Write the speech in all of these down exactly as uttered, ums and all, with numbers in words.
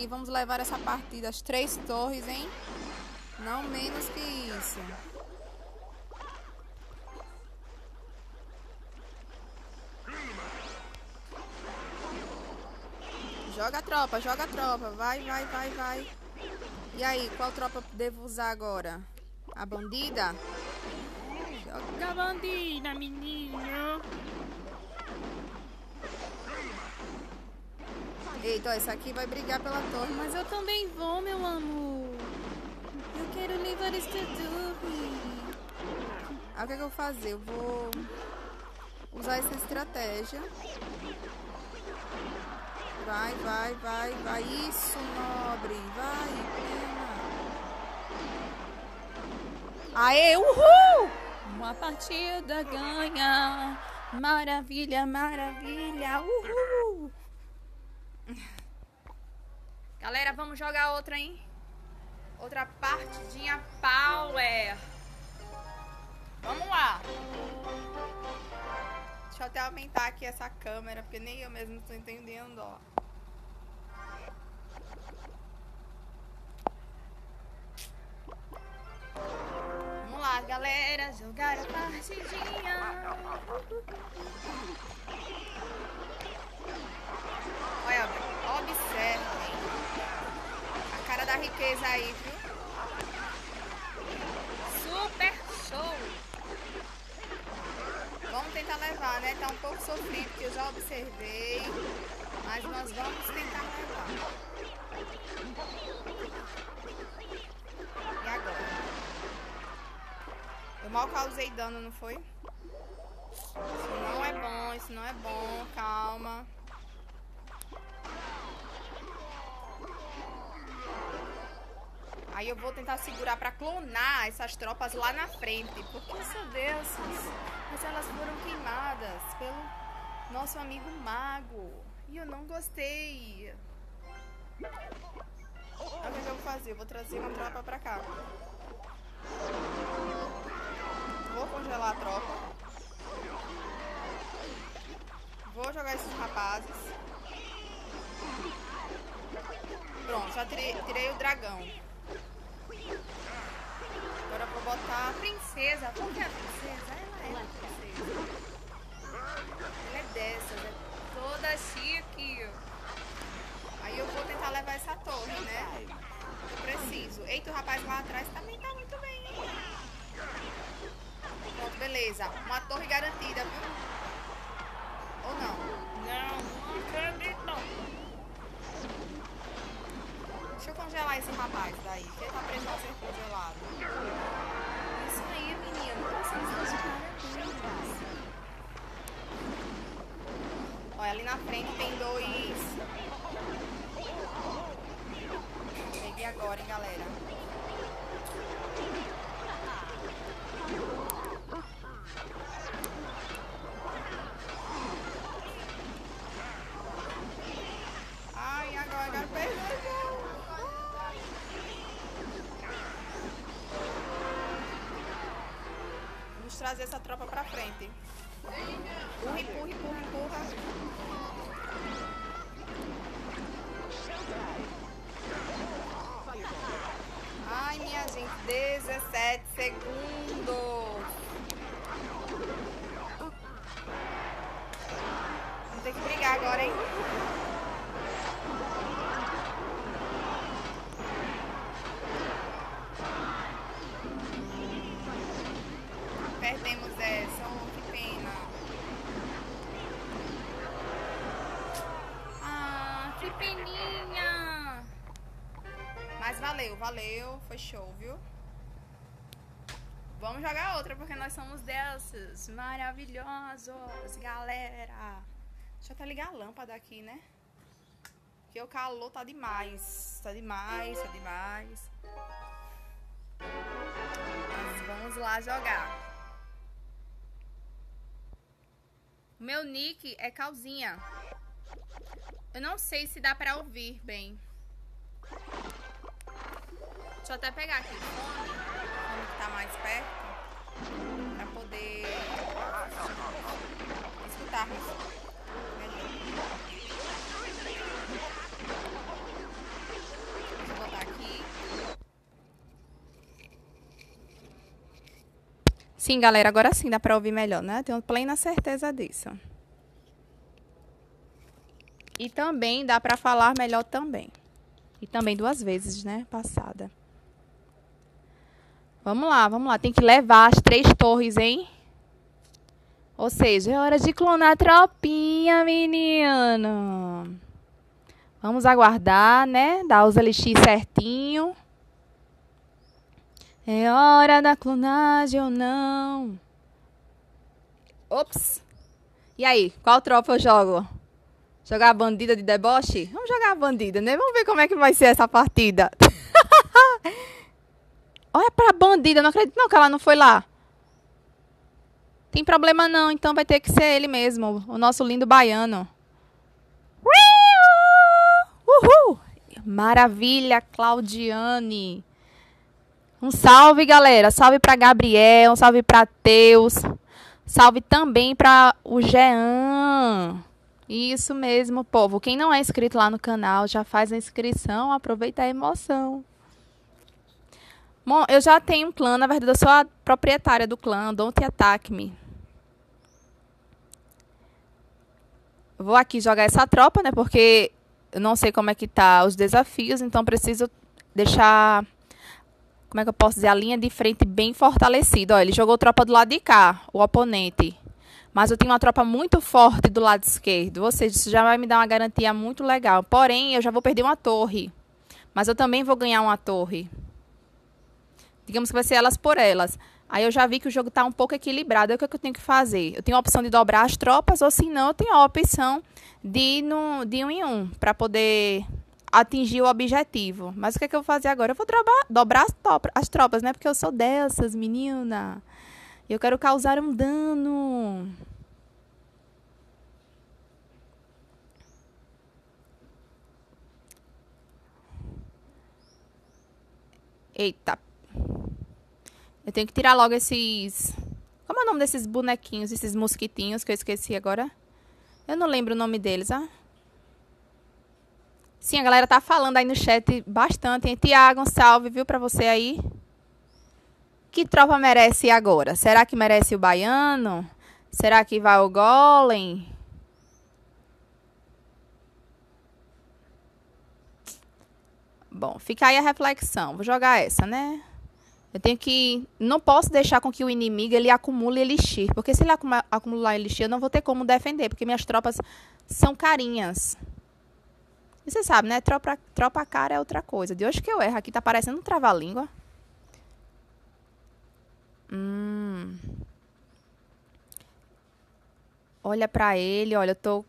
e vamos levar essa partida às três torres, hein? Não menos que isso. Joga a tropa, joga a tropa. Vai, vai, vai, vai. E aí, qual tropa devo usar agora? A bandida? Joga a bandida, menino. Eita, ó, essa aqui vai brigar pela torre. Mas eu também vou, meu amor. Eu quero levar esta torre. Aí o que é que eu vou fazer? Eu vou usar essa estratégia. Vai, vai, vai, vai. Isso, nobre. Vai, plena. Aê, uhul! Uma partida ganha. Maravilha, maravilha. Uhul! Galera, vamos jogar outra, hein? Outra partidinha power. Vamos lá. Deixa eu até aumentar aqui essa câmera, porque nem eu mesmo estou entendendo, ó. Vamos lá, galera, jogar a partidinha. Olha, observem a cara da riqueza aí, viu? Super show! Vamos tentar levar, né? Tá um pouco sofrido, porque eu já observei. Mas nós vamos tentar levar. E agora? Eu mal causei dano, não foi? Isso não é bom, isso não é bom. Calma. Aí eu vou tentar segurar pra clonar essas tropas lá na frente. Porque são deuses. Mas elas foram queimadas pelo nosso amigo mago. E eu não gostei. Olha o que eu vou fazer. Eu vou trazer uma tropa pra cá. Vou congelar a tropa. Vou jogar esses rapazes. Pronto, já tirei, tirei o dragão. Agora eu vou botar a princesa. Por que a princesa? Ela é a princesa. Ela é dessas, é toda chique. Aí eu vou tentar levar essa torre, né? Eu preciso. Eita, o rapaz lá atrás também tá muito bem, hein? Pronto, beleza. Uma torre garantida, viu? Ou não? Não, não acredito. Deixa eu congelar esse rapaz daí, que ele tá preso a ser congelado. Isso aí, menino. Vocês estão de parabéns. Olha, ali na frente tem dois. Peguei agora, hein, galera. Ai, agora, agora perdeu. Vamos trazer essa tropa pra frente. Empurra, empurra, empurra, empurra. Ai, minha gente, dezessete segundos. Vamos ter que brigar agora, hein? Perdemos essa, oh, que pena. Ah, que peninha. Mas valeu, valeu, foi show, viu? Vamos jogar outra, porque nós somos deuses maravilhosos, galera. Deixa eu até ligar a lâmpada aqui, né? Porque o calor tá demais, tá demais, tá demais. Mas vamos lá jogar. Meu nick é Calzinha. Eu não sei se dá pra ouvir bem. Deixa eu até pegar aqui o fone, fone que tá mais perto, pra poder escutarmos melhor. Sim, galera, agora sim dá pra ouvir melhor, né? Tenho plena certeza disso. E também dá pra falar melhor também. E também duas vezes, né? Passada. Vamos lá, vamos lá. Tem que levar as três torres, hein? Ou seja, é hora de clonar a tropinha, menino. Vamos aguardar, né? Dar os elixir certinho. É hora da clonagem ou não? Ops. E aí, qual tropa eu jogo? Jogar a bandida de deboche? Vamos jogar a bandida, né? Vamos ver como é que vai ser essa partida. Olha pra bandida, não acredito não que ela não foi lá. Tem problema não, então vai ter que ser ele mesmo, o nosso lindo baiano. Uhul! Maravilha, Claudiane. Um salve, galera. Salve pra Gabriel, um salve pra Teus. Salve também pra o Jean. Isso mesmo, povo. Quem não é inscrito lá no canal, já faz a inscrição, aproveita a emoção. Bom, eu já tenho um clã, na verdade eu sou a proprietária do clã, Don't Attack Me. Vou aqui jogar essa tropa, né, porque eu não sei como é que tá os desafios, então preciso deixar, como é que eu posso dizer, a linha de frente bem fortalecida. Ó, ele jogou tropa do lado de cá, o oponente. Mas eu tenho uma tropa muito forte do lado esquerdo, ou seja, isso já vai me dar uma garantia muito legal. Porém, eu já vou perder uma torre, mas eu também vou ganhar uma torre. Digamos que vai ser elas por elas. Aí eu já vi que o jogo está um pouco equilibrado. Aí o que, é que eu tenho que fazer? Eu tenho a opção de dobrar as tropas, ou se não, eu tenho a opção de ir no, de um em um, para poder atingir o objetivo. Mas o que, é que eu vou fazer agora? Eu vou dobrar, dobrar as, top, as tropas, né? Porque eu sou dessas, menina. Eu quero causar um dano. Eita. Eu tenho que tirar logo esses... Como é o nome desses bonequinhos, esses mosquitinhos que eu esqueci agora? Eu não lembro o nome deles, ah? Sim, a galera tá falando aí no chat bastante, hein? Tiago, um salve, viu, pra você aí. Que tropa merece agora? Será que merece o baiano? Será que vai o golem? Bom, fica aí a reflexão. Vou jogar essa, né? Eu tenho que... Não posso deixar com que o inimigo ele acumule elixir. Porque se ele acumular elixir, eu não vou ter como defender. Porque minhas tropas são carinhas. E você sabe, né? Tropa, tropa cara é outra coisa. De hoje que eu erro. Aqui tá parecendo um trava-língua. Hum. Olha pra ele. Olha, eu tô...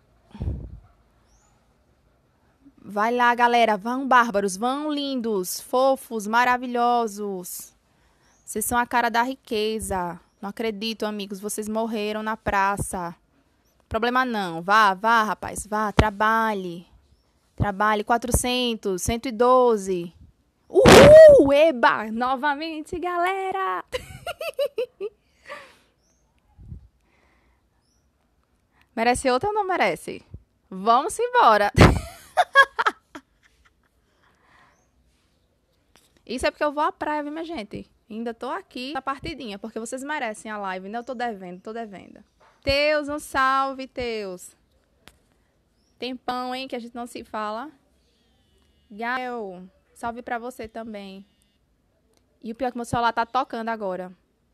Vai lá, galera. Vão, bárbaros. Vão, lindos. Fofos. Maravilhosos. Vocês são a cara da riqueza. Não acredito, amigos. Vocês morreram na praça. Problema não. Vá, vá, rapaz. Vá, trabalhe. Trabalhe. quatrocentos. cento e doze. Uhul! Eba! Novamente, galera! Merece outra ou não merece? Vamos embora. Isso é porque eu vou à praia, viu, minha gente? Ainda tô aqui na partidinha, porque vocês merecem a live, né? Eu tô devendo, tô devendo. Teus, um salve, Teus. Tempão, hein, que a gente não se fala. Gael, salve pra você também. E o pior é que meu celular tá tocando agora.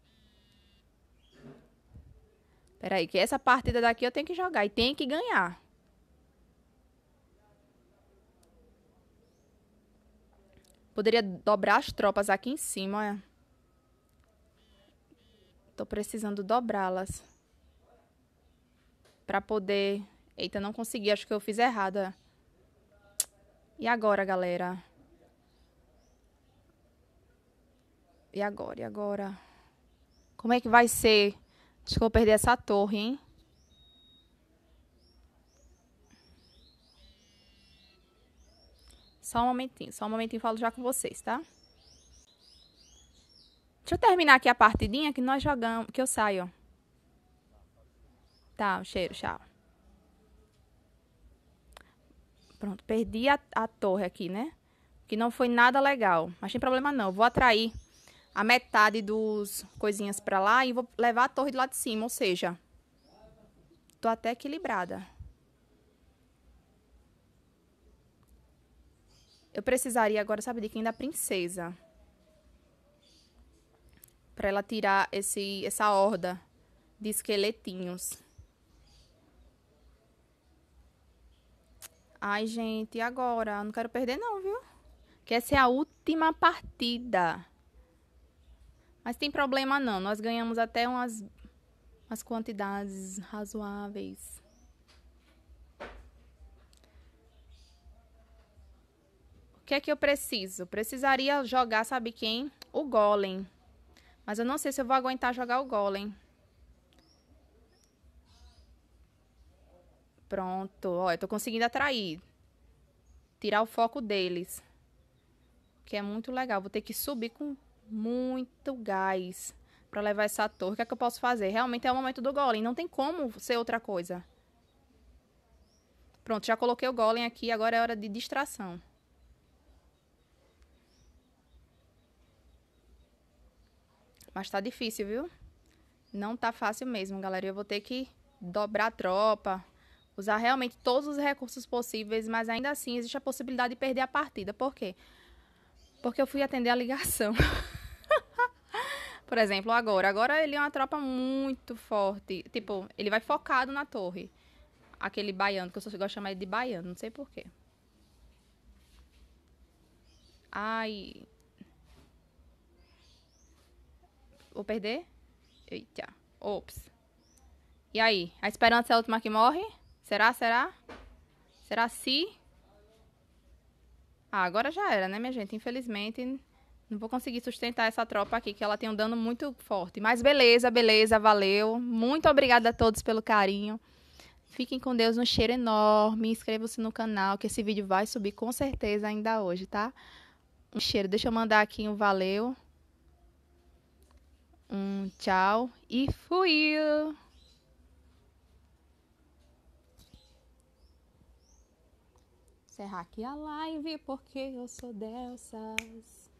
Peraí, que essa partida daqui eu tenho que jogar e tenho que ganhar. Poderia dobrar as tropas aqui em cima, olha. Tô precisando dobrá-las. Pra poder... Eita, não consegui, acho que eu fiz errado, ó. E agora, galera? E agora, e agora? Como é que vai ser? Acho que eu vou perder essa torre, hein? Só um momentinho, só um momentinho, falo já com vocês, tá? Deixa eu terminar aqui a partidinha que nós jogamos, que eu saio. Tá, cheiro, tchau. Pronto, perdi a, a torre aqui, né? Que não foi nada legal. Mas tem problema não, eu vou atrair a metade dos coisinhas pra lá e vou levar a torre de lá de cima, ou seja, tô até equilibrada. Eu precisaria agora, sabe de quem? Da princesa. Pra ela tirar esse, essa horda de esqueletinhos. Ai, gente, e agora? Não quero perder não, viu? Que essa é a última partida. Mas tem problema não. Nós ganhamos até umas, umas quantidades razoáveis. O que é que eu preciso? Precisaria jogar, sabe quem? O Golem. Mas eu não sei se eu vou aguentar jogar o Golem. Pronto. Ó, eu tô conseguindo atrair. Tirar o foco deles. Que é muito legal. Vou ter que subir com muito gás pra levar essa torre. O que é que eu posso fazer? Realmente é o momento do Golem. Não tem como ser outra coisa. Pronto, já coloquei o Golem aqui. Agora é hora de distração. Mas tá difícil, viu? Não tá fácil mesmo, galera. Eu vou ter que dobrar a tropa. Usar realmente todos os recursos possíveis. Mas ainda assim existe a possibilidade de perder a partida. Por quê? Porque eu fui atender a ligação. Por exemplo, agora. Agora ele é uma tropa muito forte. Tipo, ele vai focado na torre. Aquele baiano, que eu só gosto de chamar ele de baiano. Não sei porquê. Ai. Vou perder? Eita. Ops. E aí? A esperança é a última que morre? Será? Será? Será se? Ah, agora já era, né, minha gente? Infelizmente, não vou conseguir sustentar essa tropa aqui, que ela tem um dano muito forte. Mas beleza, beleza, valeu. Muito obrigada a todos pelo carinho. Fiquem com Deus, um cheiro enorme. Inscrevam-se no canal, que esse vídeo vai subir com certeza ainda hoje, tá? Um cheiro. Deixa eu mandar aqui um valeu. Um tchau e fui! Encerrar aqui a live porque eu sou dessas.